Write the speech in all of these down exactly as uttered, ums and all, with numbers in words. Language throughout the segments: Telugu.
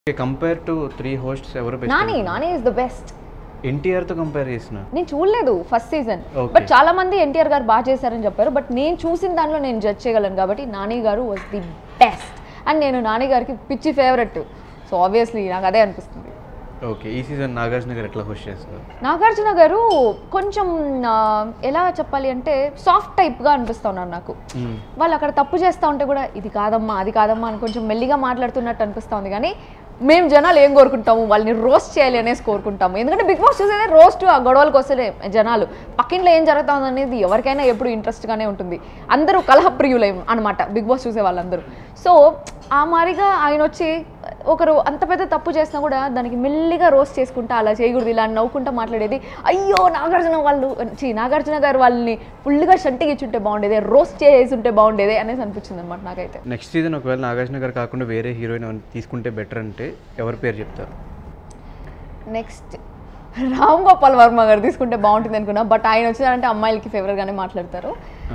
కంపేర్ టు త్రీ హోస్ట్స్ ఎవరు best? Nani Nani is the best. NTR తో కంపేర్ చేసిన నేను చూడలేదు ఫస్ట్ సీజన్, బట్ చాలా మంది ఎన్టీఆర్ గారు బాగా చేశారని చెప్పారు. బట్ నేను చూసిన దాంట్లో నేను జడ్జ్ చేయగలను కాబట్టి నాని గారు వాజ్ ది బెస్ట్. అండ్ నేను నాని గారికి పిచ్చి ఫేవరెట్, సో ఆబ్వియస్లీ నాకు అదే అనిపిస్తుంది. ఓకే, ఈ సీజన్ నాగార్జున గారు ఎట్లా హోస్ట్ చేస్తారు? నాగార్జున గారు కొంచెం ఎలా చెప్పాలి అంటే సాఫ్ట్ టైప్గా అనిపిస్తూ ఉన్నారు నాకు. వాళ్ళు అక్కడ తప్పు చేస్తూ ఉంటే కూడా ఇది కాదమ్మా అది కాదమ్మా అని కొంచెం మెల్లిగా మాట్లాడుతున్నట్టు అనిపిస్తూ ఉంది. కానీ మేము జనాలు ఏం కోరుకుంటాము, వాళ్ళని రోస్ట్ చేయాలి అనేసి కోరుకుంటాము. ఎందుకంటే బిగ్ బాస్ చూసేదే రోస్ట్, ఆ గొడవలకు వస్తే జనాలు పక్కింట్లో ఏం జరుగుతుంది అనేది ఎవరికైనా ఎప్పుడు ఇంట్రెస్ట్గానే ఉంటుంది. అందరూ కలహప్రియులే అనమాట బిగ్ బాస్ చూసే వాళ్ళందరూ. సో ఆ మారిగా ఆయన వచ్చి ఒకరు అంత పెద్ద తప్పు చేసినా కూడా దానికి మెల్లిగా రోస్ట్ చేసుకుంటా అలా చేయకూడదు ఇలా నవ్వుకుంటా మాట్లాడేది. అయ్యో నాగార్జున వాళ్ళు చీ నాగార్జున గారు వాళ్ళని ఫుల్గా షంటికి ఇచ్చుంటే బాగుండేది, రోస్ట్ చేసి ఉంటే బాగుండేది అనేసి అనిపించింది అనమాట నాకైతే. నెక్స్ట్ సీజన్ ఒకవేళ నాగార్జున గారు కాకుండా వేరే హీరోయిన్ తీసుకుంటే బెటర్ అంటే ఎవరి పేరు చెప్తారు? నెక్స్ట్ రామ్ గోపాల్ వర్మ గారు తీసుకుంటే బాగుంటుంది అనుకున్నా, బట్ ఆయన వచ్చినారంటే అమ్మాయిలకి ఫేవర్గానే మాట్లాడతారు.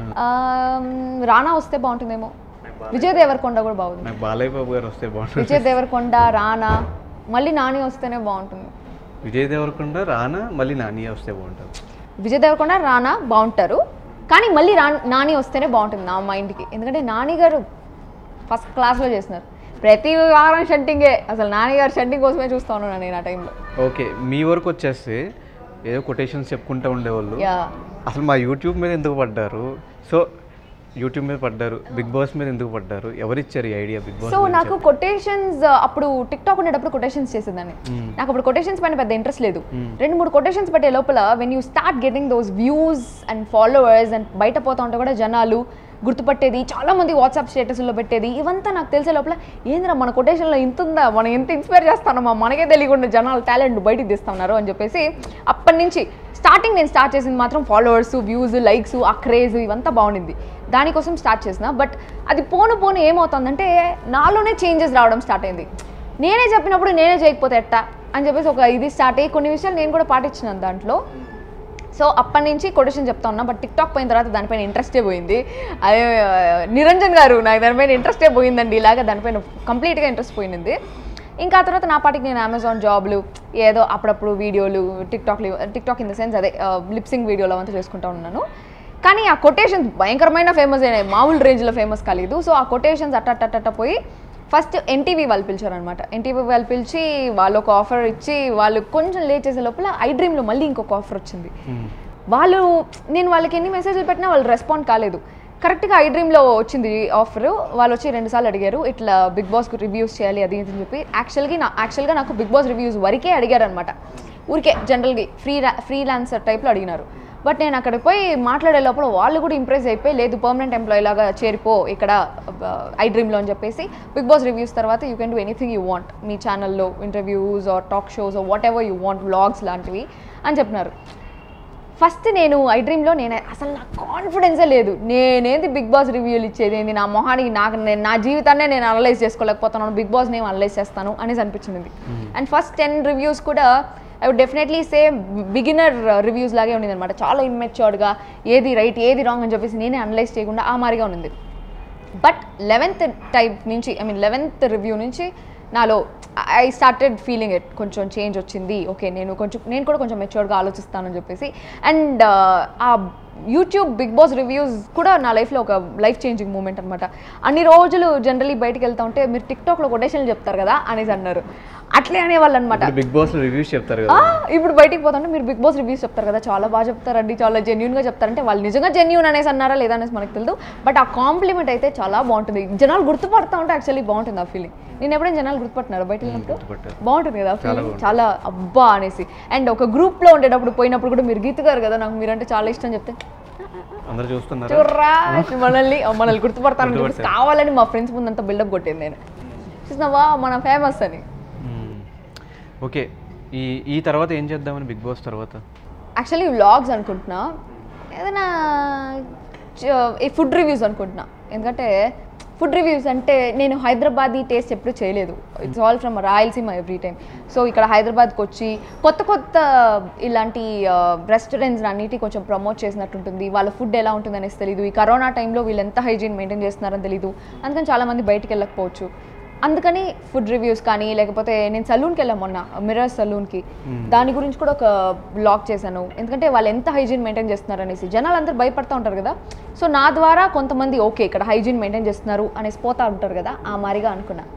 రానా వస్తే బాగుంటుందేమో. విజయ్ దేవరకొండ కూడా బాగుంది. బాలయ్య బాబు గారు వస్తే బాగుంటుంది. విజయ్ దేవరకొండ, రానా, మళ్ళీ నాని వస్తేనే బాగుంటుంది. విజయ్ దేవరకొండ, రానా, మళ్ళీ నాని వస్తే బాగుంటుంది. విజయ్ దేవరకొండ, రానా బాగుంటారు, కానీ మళ్ళీ రా నాని వస్తేనే బాగుంటుంది నా మైండ్కి. ఎందుకంటే నాని గారు ఫస్ట్ క్లాస్లో చేస్తున్నారు, ప్రతి వారం షంటింగే. అసలు నాని గారు షంటింగ్ కోసమే చూస్తూ ఉన్నాను నేను ఆ టైంలో. ఓకే, మీ వరకు వచ్చేస్తే ఏదో కొటేషన్స్ చెప్పుకుంటూ ఉండేవాళ్ళు. అసలు మా యూట్యూబ్ మీద ఎందుకు పడ్డారు? సో యూట్యూబ్ మీద పడ్డారు, బిగ్ బాస్ మీద ఎందుకు పడ్డారు? ఎవరిచ్చారు ఈ ఐడియా బిగ్ బాస్? సో నాకు కొటేషన్స్ అప్పుడు టిక్ టాక్ ఉండేటప్పుడు కొటేషన్స్ చేసేదాన్ని. నాకు అప్పుడు కొటేషన్స్ పైన పెద్ద ఇంట్రెస్ట్ లేదు. రెండు మూడు కొటేషన్స్ పెట్టే లోపల when you start getting those views and followers and బయట పోతా ఉంటే కూడా జనాలు గుర్తుపట్టేది, చాలా మంది వాట్సాప్ స్టేటస్లో పెట్టేది, ఇవంతా నాకు తెలిసే లోపల ఏంద్రా మన కొటేషన్లో ఇంత ఉందా, మనం ఎంత ఇన్స్పైర్ చేస్తానమ్మా, మనకే తెలియకుండా జనాలు టాలెంట్ బయటికి తీస్తున్నారు అని చెప్పేసి అప్పటి నుంచి స్టార్టింగ్ నేను స్టార్ట్ చేసింది మాత్రం ఫాలోవర్స్, వ్యూస్, లైక్స్, ఆ క్రేజ్ ఇవంతా బాగుండింది, దానికోసం స్టార్ట్ చేసిన. బట్ అది పోను పోను ఏమవుతుందంటే నాలోనే చేంజెస్ రావడం స్టార్ట్ అయింది. నేనే చెప్పినప్పుడు నేనే చేయకపోతే ఎట్టా అని చెప్పేసి ఒక ఇది స్టార్ట్ అయ్యి కొన్ని విషయాలు నేను కూడా పాటించినాను దాంట్లో. సో అప్పటి నుంచి కొటేషన్ చెప్తా ఉన్నా. బట్ టిక్ టాక్ పోయిన తర్వాత దానిపైన ఇంట్రెస్టే పోయింది. అదే నిరంజన్ గారు నాకు దానిపైన ఇంట్రెస్టే పోయిందండి, ఇలాగ దానిపైన కంప్లీట్గా ఇంట్రెస్ట్ పోయింది. ఇంకా ఆ తర్వాత నా పాటికి నేను అమెజాన్ జాబ్లు ఏదో అప్పుడప్పుడు వీడియోలు టిక్టాక్లు టిక్టాక్ ఇన్ ద సెన్స్ అదే లిప్సింగ్ వీడియోలు అంతా చేసుకుంటూ ఉన్నాను. కానీ ఆ కొటేషన్స్ భయంకరమైన ఫేమస్ అయినాయి, మామూలు రేంజ్లో ఫేమస్ కాలేదు. సో ఆ కొటేషన్స్ అట్ట అట్ట పోయి ఫస్ట్ ఎన్టీవీ వాళ్ళు పిలిచారనమాట. ఎన్టీవీ వాళ్ళు పిలిచి వాళ్ళు ఒక ఆఫర్ ఇచ్చి వాళ్ళు కొంచెం లేట్ చేసే లోపల ఐ డ్రీమ్లో మళ్ళీ ఇంకొక ఆఫర్ వచ్చింది. వాళ్ళు నేను వాళ్ళకి ఎన్ని మెసేజ్లు పెట్టినా వాళ్ళు రెస్పాండ్ కాలేదు. కరెక్ట్గా ఐ డ్రీమ్లో వచ్చింది ఆఫర్. వాళ్ళు వచ్చి రెండుసార్లు అడిగారు ఇట్లా బిగ్ బాస్కి రివ్యూస్ చేయాలి అది అని చెప్పి. యాక్చువల్గా నా యాక్చువల్గా నాకు బిగ్ బాస్ రివ్యూస్ వరకే అడిగారు అనమాట, ఊరికే జనరల్గా ఫ్రీ ఫ్రీలాన్సర్ టైప్లో అడిగినారు. బట్ నేను అక్కడికి పోయి మాట్లాడే లోపల వాళ్ళు కూడా ఇంప్రెస్ అయిపోయి లేదు పర్మనెంట్ ఎంప్లాయీ లాగా చేరిపో ఇక్కడ ఐ డ్రీమ్లో అని చెప్పేసి బిగ్ బాస్ రివ్యూస్ తర్వాత you can do anything you want మీ ఛానల్లో, interviews or talk shows or whatever you want, vlogs లాంటివి అని చెప్పినారు. ఫస్ట్ నేను ఐ డ్రీమ్లో నేను అసలు నాకు కాన్ఫిడెన్సే లేదు, నేనేది బిగ్ బాస్ రివ్యూలు ఇచ్చేది ఏంది, నా మొహానికి నాకు నేను నా జీవితాన్నే నేను అనలైజ్ చేసుకోలేకపోతున్నాను, బిగ్ బాస్ నేను అనలైజ్ చేస్తాను అనేసి అనిపించింది. అండ్ ఫస్ట్ టెన్ రివ్యూస్ కూడా I would definitely say beginner reviews లాగే ఉండింది అనమాట. చాలా ఇమ్మెచ్యూర్డ్గా ఏది రైట్ ఏది రాంగ్ అని చెప్పేసి నేనే అనలైజ్ చేయకుండా ఆ మారిగా ఉండింది. బట్ లెవెన్త్ టైప్ నుంచి ఐ మీన్ లెవెన్త్ రివ్యూ నుంచి నాలో ఐ స్టార్టెడ్ ఫీలింగ్ ఇట్, కొంచెం చేంజ్ వచ్చింది. ఓకే నేను కొంచెం నేను కూడా కొంచెం మెచ్యూర్డ్గా ఆలోచిస్తానని చెప్పేసి. అండ్ ఆ యూట్యూబ్ బిగ్ బాస్ రివ్యూస్ కూడా నా లైఫ్లో ఒక లైఫ్ చేంజింగ్ మూమెంట్ అనమాట. అన్ని రోజులు జనరలీ బయటకు వెళ్తా ఉంటే మీరు టిక్టాక్లో కొటేషన్లు చెప్తారు కదా అనేసి అన్నారు, అట్లే అనేవాళ్ళు అనమాట. బిగ్ బాస్ రివ్యూస్ చెప్తారు కదా, ఇప్పుడు బయటికి పోతుంటే మీరు బిగ్ బాస్ రివ్యూస్ చెప్తారు కదా చాలా బాగా చెప్తారండి, చాలా జెన్యూన్గా చెప్తారంటే వాళ్ళు నిజంగా జెన్యూన్ అనేసి అన్నారా లేదా అనేసి మనకు తెలియదు. బట్ ఆ కాంప్లిమెంట్ అయితే చాలా బాగుంటుంది, జనాలు గుర్తుపడతా ఉంటే యాక్చువల్లీ బాగుంటుంది ఆ ఫీలింగ్. నేను ఎప్పుడైనా జనాలు గుర్తుపట్టినారు బయట వెళ్ళినప్పుడు బాగుంటుంది కదా ఆ ఫీలింగ్, చాలా అబ్బా అనేసి. అండ్ ఒక గ్రూప్లో ఉండేటప్పుడు పోయినప్పుడు కూడా మీరు గీత గారు కదా నాకు మీరంటే చాలా ఇష్టం చెప్తే చూర్రా మనల్ని మనల్ని గుర్తుపడతానని చెప్పేసి కావాలని మా ఫ్రెండ్స్ ముందంతా బిల్డప్ కొట్టింది నేను, చూసినావా మన ఫేమస్ అని. ఓకే, ఈ ఈ తర్వాత ఏం చేద్దామని బిగ్ బాస్ తర్వాత? యాక్చువల్లీ వ్లాగ్స్ అనుకుంటున్నా, ఏదైనా ఈ ఫుడ్ రివ్యూస్ అనుకుంటున్నా. ఎందుకంటే ఫుడ్ రివ్యూస్ అంటే నేను హైదరాబాదీ టేస్ట్ ఎప్పుడు చేయలేదు, it's all from Rayalaseema every time. So ఇక్కడ హైదరాబాద్కి వచ్చి కొత్త కొత్త ఇలాంటి రెస్టారెంట్స్ అన్నిటి కొంచెం ప్రమోట్ చేసినట్టుంటుంది, వాళ్ళ ఫుడ్ ఎలా ఉంటుంది అనేసి తెలీదు. ఈ కరోనా టైంలో వీళ్ళు ఎంత హైజీన్ మెయింటైన్ చేస్తున్నారని తెలీదు, అందుకని చాలామంది బయటికి వెళ్ళకపోవచ్చు. అందుకని ఫుడ్ రివ్యూస్ కానీ లేకపోతే నేను సలూన్కి వెళ్ళాను మొన్న మిర్రర్ సలూన్కి, దాని గురించి కూడా ఒక బ్లాగ్ చేశాను. ఎందుకంటే వాళ్ళు ఎంత హైజీన్ మెయింటైన్ చేస్తున్నారు అనేసి జనాలు అందరూ భయపడుతూ ఉంటారు కదా. సో నా ద్వారా కొంతమంది ఓకే ఇక్కడ హైజీన్ మెయింటైన్ చేస్తున్నారు అనేసి పోతా ఉంటారు కదా, ఆ మారిగా అనుకున్నా.